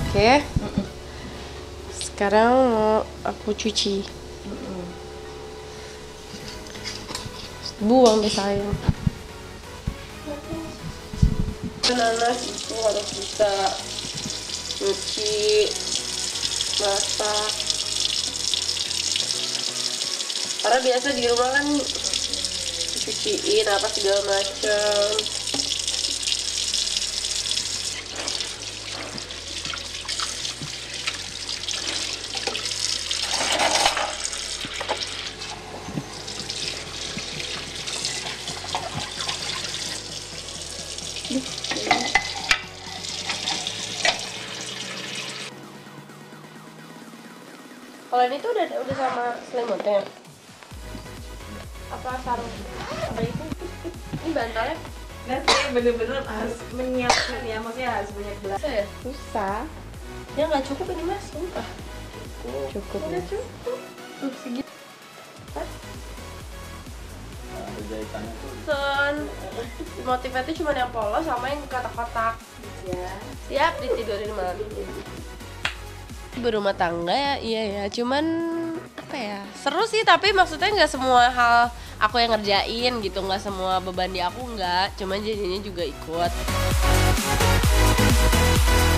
Oke. Sekarang mau aku cuci. Buang deh sayang. Nanas itu harus bisa cuci, masak. Karena biasa di rumah kan cuciin apa segala macam. Kalau ini tuh udah sama selimutnya. Apa sarung? Apa itu? Ini bantalnya? Nggak sih, bener-bener harus menyiapkan ya, maksudnya harus banyak belajar. Susah ya? Susah. Ya nggak cukup ini mas, sumpah. Cukup. Udah cukup. Tuh segitu. Jahitannya tuh Sun. Motifnya tuh cuma yang polos sama yang kotak-kotak. Ya. Siap ditidurin malam. Berumah tangga ya, iya ya. Cuman apa ya? Seru sih, tapi maksudnya nggak semua hal aku yang ngerjain gitu, nggak semua beban di aku nggak. Cuman jadinya juga ikut.